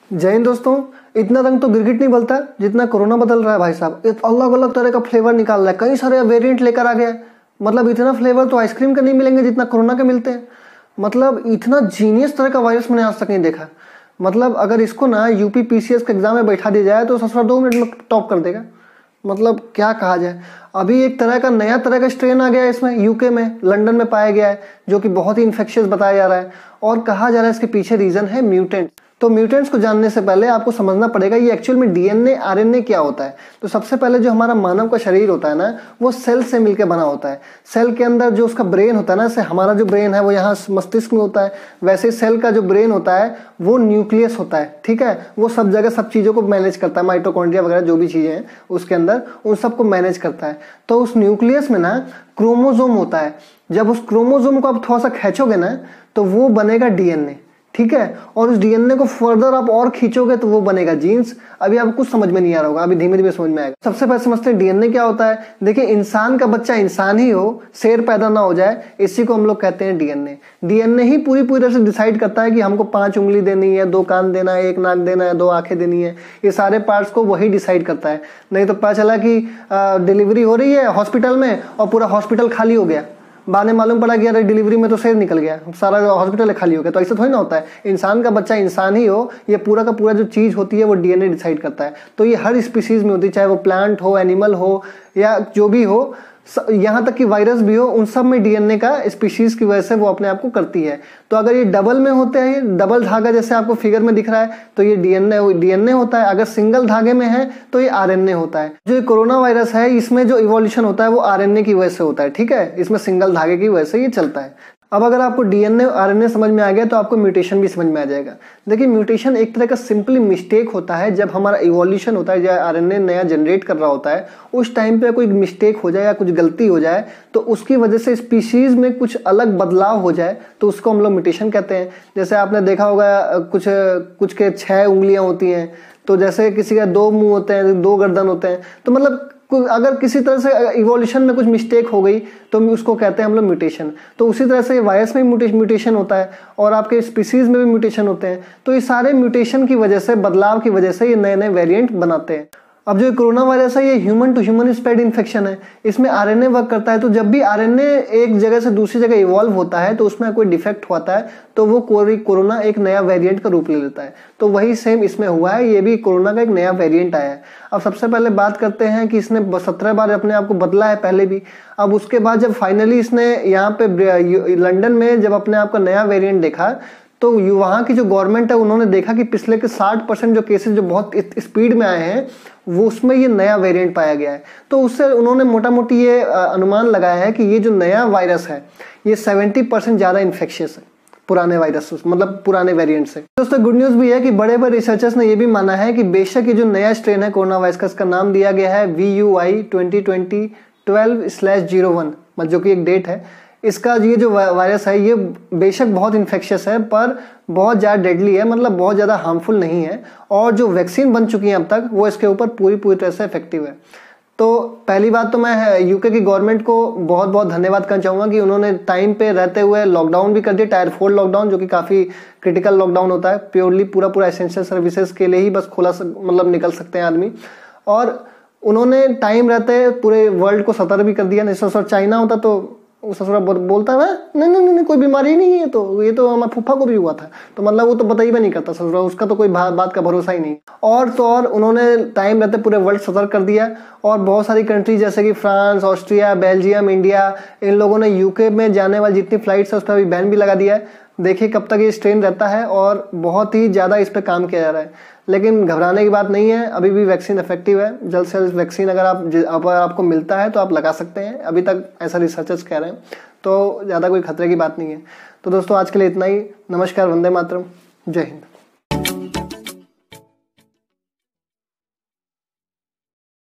जय हिंद दोस्तों। इतना रंग तो गिरगिट नहीं बदलता जितना कोरोना बदल रहा है भाई साहब। अलग अलग तरह का फ्लेवर निकाल रहा है, कई सारे वेरिएंट लेकर आ गया है। मतलब इतना फ्लेवर तो आइसक्रीम के नहीं मिलेंगे जितना कोरोना के मिलते हैं। मतलब इतना जीनियस तरह का वायरस मैंने आज तक नहीं देखा। मतलब अगर इसको ना यूपी पीसीएस के एग्जाम में बैठा दिया जाए तो ससुरा 2 मिनट में टॉप कर देगा। मतलब क्या कहा जाए। अभी एक तरह का नया तरह का स्ट्रेन आ गया है, इसमें यूके में लंदन में पाया गया है, जो कि बहुत ही इन्फेक्शियस बताया जा रहा है और कहा जा रहा है इसके पीछे रीजन है म्यूटेंट। तो म्यूटेंट्स को जानने से पहले आपको समझना पड़ेगा ये एक्चुअल में डीएनए आरएनए क्या होता है। तो सबसे पहले जो हमारा मानव का शरीर होता है ना, वो सेल से मिलकर बना होता है। सेल के अंदर जो उसका ब्रेन होता है ना, जैसे हमारा जो ब्रेन है वो यहाँ मस्तिष्क में होता है, वैसे सेल का जो ब्रेन होता है वो न्यूक्लियस होता है। ठीक है, वो सब जगह सब चीज़ों को मैनेज करता है, माइटोकॉन्ड्रिया वगैरह जो भी चीज़ें हैं उसके अंदर उन सबको मैनेज करता है। तो उस न्यूक्लियस में ना क्रोमोजोम होता है। जब उस क्रोमोजोम को आप थोड़ा सा खींचोगे ना तो वो बनेगा डीएनए। ठीक है, और उस डीएनए को फर्दर आप और खींचोगे तो वो बनेगा जीन्स। अभी आपको कुछ समझ में नहीं आ रहा होगा, अभी धीमे धीमे समझ में आएगा। सबसे पहले समझते हैं डीएनए क्या होता है। देखिए, इंसान का बच्चा इंसान ही हो, शेर पैदा ना हो जाए, इसी को हम लोग कहते हैं डीएनए। डीएनए ही पूरी तरह से डिसाइड करता है कि हमको 5 उंगली देनी है, 2 कान देना है, 1 नाक देना है, 2 आंखें देनी है। ये सारे पार्ट्स को वही डिसाइड करता है। नहीं तो पता चला कि डिलीवरी हो रही है हॉस्पिटल में और पूरा हॉस्पिटल खाली हो गया, बाद में मालूम पड़ा कि अरे डिलीवरी में तो शेर निकल गया, सारा हॉस्पिटल खाली हो गया। तो ऐसा थोड़ी ना होता है। इंसान का बच्चा इंसान ही हो, ये पूरा का पूरा जो चीज़ होती है वो डीएनए डिसाइड करता है। तो ये हर स्पीसीज में होती है, चाहे वो प्लांट हो, एनिमल हो या जो भी हो, यहाँ तक कि वायरस भी हो, उन सब में डीएनए का स्पीशीज की वजह से वो अपने आप को करती है। तो अगर ये डबल में होते हैं, डबल धागा जैसे आपको फिगर में दिख रहा है, तो ये डीएनए होता है। अगर सिंगल धागे में है तो ये आरएनए होता है। जो कोरोना वायरस है इसमें जो इवोल्यूशन होता है वो आरएनए की वजह से होता है। ठीक है, इसमें सिंगल धागे की वजह से ये चलता है। अब अगर आपको डीएनए आरएनए समझ में आ गया तो आपको म्यूटेशन भी समझ में आ जाएगा। देखिए, म्यूटेशन एक तरह का सिंपली मिस्टेक होता है। जब हमारा इवोल्यूशन होता है या आरएनए नया जनरेट कर रहा होता है, उस टाइम पे कोई मिस्टेक हो जाए या कुछ गलती हो जाए तो उसकी वजह से स्पीशीज में कुछ अलग बदलाव हो जाए तो उसको हम लोग म्यूटेशन कहते हैं। जैसे आपने देखा होगा कुछ के 6 उंगलियां होती हैं, तो जैसे किसी का 2 मुंह होते हैं, 2 गर्दन होते हैं। तो मतलब अगर किसी तरह से इवोल्यूशन में कुछ मिस्टेक हो गई तो उसको कहते हैं हम लोग म्यूटेशन। तो उसी तरह से वायरस में म्यूटेशन होता है और आपके स्पीसीज में भी म्यूटेशन होते हैं। तो ये सारे म्यूटेशन की वजह से, बदलाव की वजह से ये नए नए वेरिएंट बनाते हैं। अब जो कोरोना वायरस है ये human to human spread infection है। इसमें आरएनए वर्क करता है। तो जब भी आरएनए एक जगह से दूसरी जगह इवॉल्व होता है तो उसमें कोई डिफेक्ट होता है तो वो कोरोना एक नया वेरिएंट का रूप ले लेता है। तो वही सेम इसमें हुआ है, ये भी कोरोना का एक नया वेरिएंट आया है। अब सबसे पहले बात करते हैं कि इसने 17 बार अपने आप को बदला है पहले भी। अब उसके बाद जब फाइनली इसने यहाँ पे लंदन में जब अपने आप का नया वेरिएंट देखा तो वहाँ की जो गवर्नमेंट है उन्होंने देखा कि पिछले के 60% जो केसेस जो बहुत स्पीड में आए हैं वो उसमें ये नया वेरिएंट पाया गया है। तो उससे उन्होंने मोटा मोटी ये अनुमान लगाया है कि ये जो नया वायरस है ये 70% ज़्यादा इन्फेक्शियस है पुराने वायरस, मतलब पुराने वेरिएंट से। दोस्तों, गुड न्यूज़ भी है कि बड़े बड़े रिसर्चर्स ने ये भी माना है कि बेशक ये जो नया स्ट्रेन है कोरोना वायरस का, इसका नाम दिया गया है VUI 2020-12/01, जो कि एक डेट है। इसका ये जो वायरस है ये बेशक बहुत इन्फेक्शियस है पर बहुत ज़्यादा डेडली है, मतलब बहुत ज़्यादा हार्मफुल नहीं है। और जो वैक्सीन बन चुकी है अब तक वो इसके ऊपर पूरी तरह से इफेक्टिव है। तो पहली बात तो मैं यूके की गवर्नमेंट को बहुत बहुत धन्यवाद करना चाहूँगा कि उन्होंने टाइम पे रहते हुए लॉकडाउन भी कर दिया, Tier 4 लॉकडाउन, जो कि काफ़ी क्रिटिकल लॉकडाउन होता है। प्योरली पूरा एसेंशियल सर्विसेज के लिए ही बस खोला, मतलब निकल सकते हैं आदमी। और उन्होंने टाइम रहते पूरे वर्ल्ड को सतर्क भी कर दिया। नहीं तो चाइना होता तो ससुरा बोलता है नहीं कोई बीमारी नहीं है, तो ये तो हमारे फूफा को भी हुआ था। तो मतलब वो तो बता ही नहीं करता ससुरा, उसका तो कोई बात का भरोसा ही नहीं। और तो और उन्होंने टाइम रहते पूरे वर्ल्ड सतर्क कर दिया। और बहुत सारी कंट्री जैसे कि फ्रांस, ऑस्ट्रिया, बेल्जियम, इंडिया, इन लोगों ने यूके में जाने वाली जितनी फ्लाइट्स है उस पर अभी बैन भी लगा दिया है। देखिए कब तक ये स्ट्रेन रहता है और बहुत ही ज़्यादा इस पर काम किया जा रहा है। लेकिन घबराने की बात नहीं है, अभी भी वैक्सीन इफेक्टिव है। जल्द से जल्द वैक्सीन अगर आपको मिलता है तो आप लगा सकते हैं। अभी तक ऐसा रिसर्चर्स कह रहे हैं, तो ज़्यादा कोई खतरे की बात नहीं है। तो दोस्तों, आज के लिए इतना ही। नमस्कार, वंदे मातरम, जय हिंद।